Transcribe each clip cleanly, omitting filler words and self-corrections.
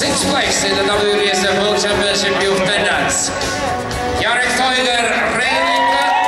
Sixth place in the WDSM World Championship Youth Dance. Jarek Teuger, Reinik.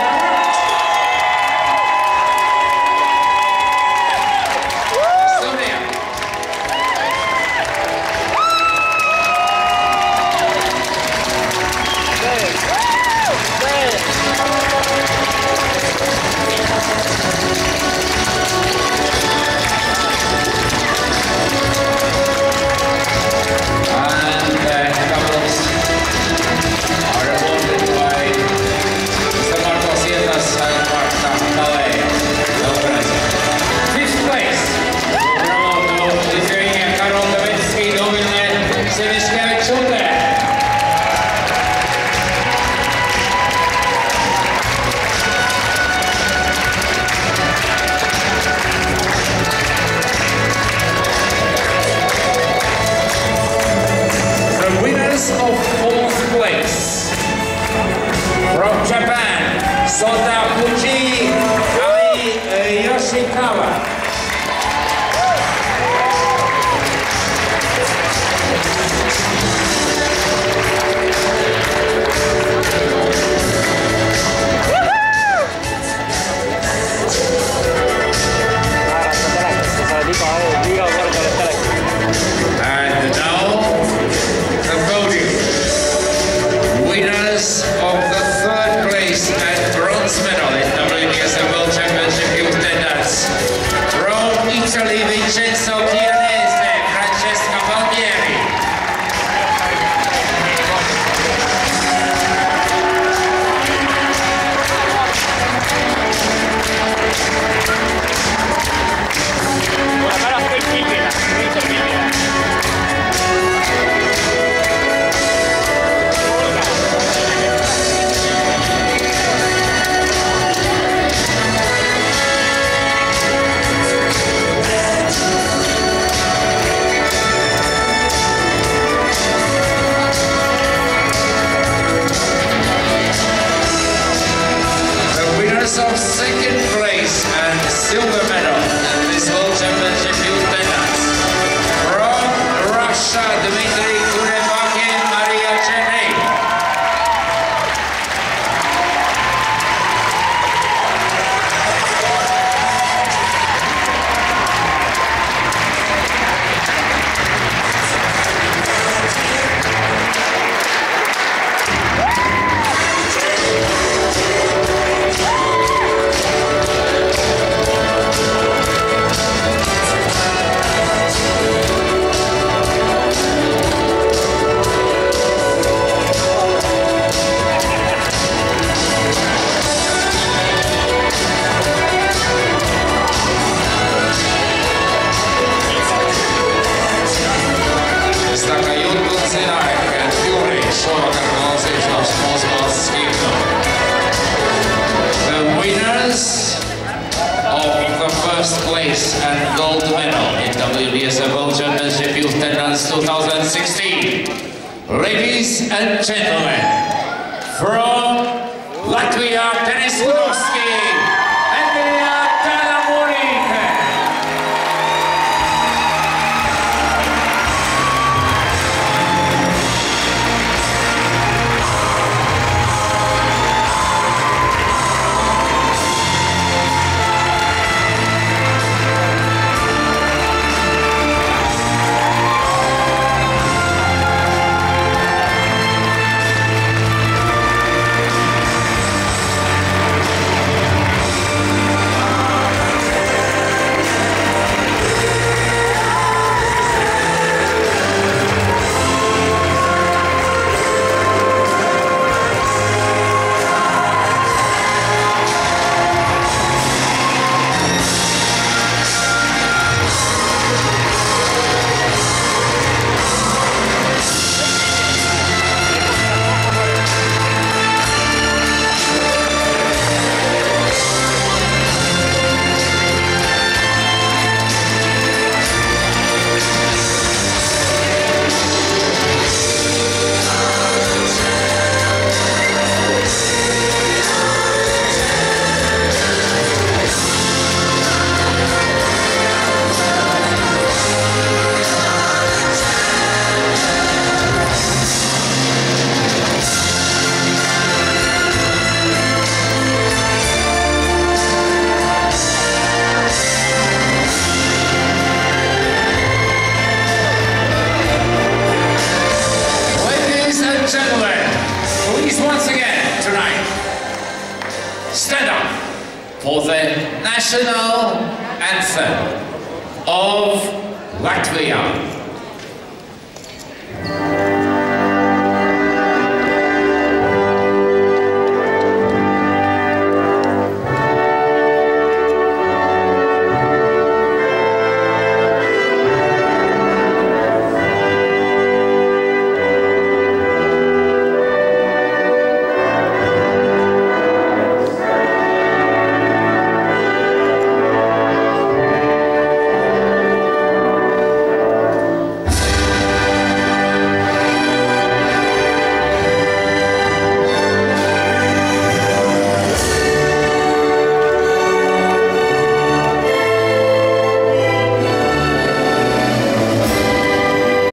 Of fourth place from Japan, Sota Fuji Ai Yoshikawa. And now the podium. Winners of the third place and bronze medal in WDSM World Championship Youth Dance. From Italy, Vincenzo Chianese, Francesca Valdieri. Of second place and silver medal in this World Championship Youth Dance. From Russia, Dmitry Kurevakin, Maria Cherney. The winners of the first place and gold medal in WDSM World Championship Youth Dance 2016. Ladies and gentlemen, from Latvia, Denis Gudovski, Andrea Talamurik. for the national anthem of Latvia.